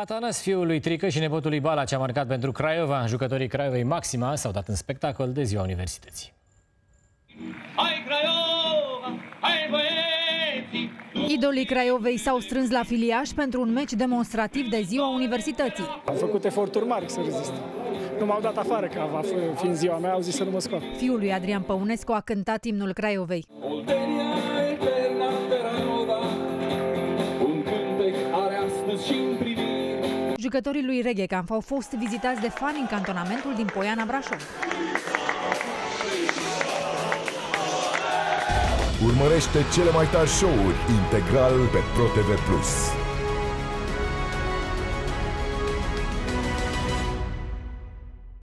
Atanas, fiul lui Trică și nepotul lui Bala, ce a marcat pentru Craiova. Jucătorii Craiovei Maxima s-au dat în spectacol de ziua Universității. Hai Craiova, hai băieții! Idolii Craiovei s-au strâns la filiaș pentru un meci demonstrativ de ziua Universității. Am făcut eforturi mari să rezist. Nu m-au dat afară, că fiind ziua mea, au zis să nu mă scot. Fiul lui Adrian Păunescu a cântat imnul Craiovei. Jucătorii lui Reghe Camp au fost vizitați de fani în cantonamentul din Poiana Brașov. Urmărește cele mai tari show-uri integral pe ProTV+.